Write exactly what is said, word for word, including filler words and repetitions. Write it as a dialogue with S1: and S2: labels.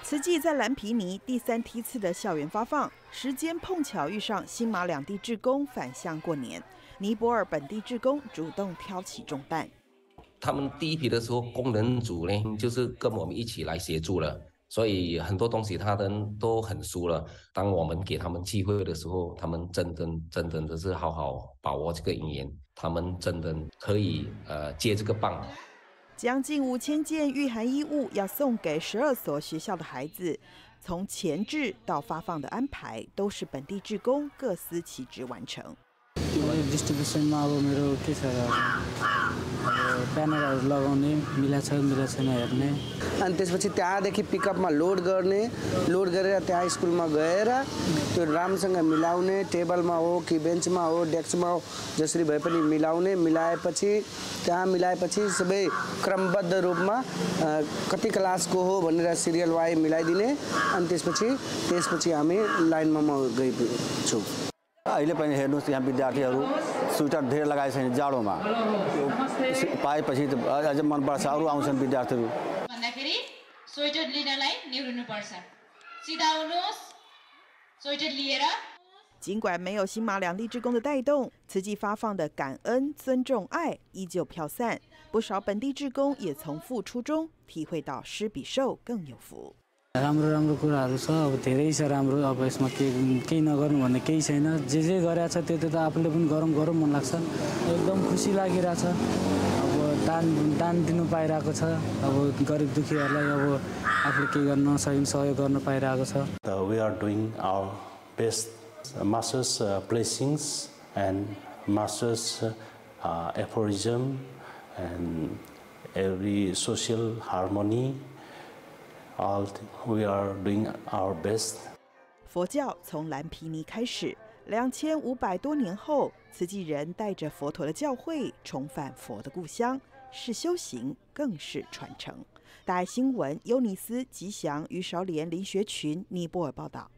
S1: 慈济在蓝毗尼第三梯次的校园发放时间碰巧遇上新马两地志工返乡过年，尼泊尔本地志工主动挑起重担。
S2: 他们第一批的时候，工人组呢就是跟我们一起来协助了，所以很多东西他们都很熟了。当我们给他们机会的时候，他们真的真的的是好好把握这个因缘，他们真的可以呃接这个棒。
S1: 将近五千件御寒衣物要送给十二所学校的孩子，从前置到发放的安排，都是本地志工各司其职完成。
S3: डिस्ट्रिब्युसनमा अब मेरो के छ र ब्यानरहरू लगाउने मिला छ मिला छैन हेर्ने
S4: अनि त्यसपछि त्यहाँदेखि पिकअपमा लोड गर्ने लोड गरेर त्यहाँ स्कुलमा गएर त्यो राम्रोसँग मिलाउने टेबलमा हो कि बेन्चमा हो डेस्कमा हो जसरी भए पनि मिलाउने मिलाएपछि त्यहाँ मिलाएपछि सबै क्रमबद्ध रूपमा कति क्लासको हो भनेर सिरियल वाइज मिलाइदिने अनि त्यसपछि त्यसपछि हामी लाइनमा म गइछु।
S5: अहिले पनि हेर्नुहोस् यहाँ विद्यार्थीहरू स्वेटर धेरै लगाएको छैन जाडोमा पाएपछि त अझ मनपर्छ अरू आउँछन् विद्यार्थीहरू
S6: भन्दाखेरि स्वेटर लिनलाई निहुर्नुपर्छ सिधा हुनुहोस् स्वेटर लिएर。
S1: 尽管没有新马两地志工的带动，慈济发放的感恩、尊重、爱依旧飘散。不少本地志工也从付出中体会到施比受更有福。
S3: राम्रो राम्रो कुराहरू छ अब धेरै छ राम्रो अब यसमा के केही नगर्नु भन्ने केही छैन जे जे गरेछ त्यो त्यो त आफूले पनि गरौँ गरौँ मन लाग्छ एकदम खुसी लागिरहेछ अब दान दान दिनु पाइरहेको छ अब गरिब दुखीहरूलाई अब आफूले के गर्न नसकिन सहयोग गर्न पाइरहेको छ।
S7: We are doing our best. Master's uh, blessings and master's uh, aphorism and every social harmony. All we are doing our best.
S1: 佛教从蓝毗尼开始，两千五百多年后，慈济人带着佛陀的教诲重返佛的故乡，是修行，更是传承。大爱新闻，尤尼斯、吉祥、于韶莲、林学群，尼泊尔报道。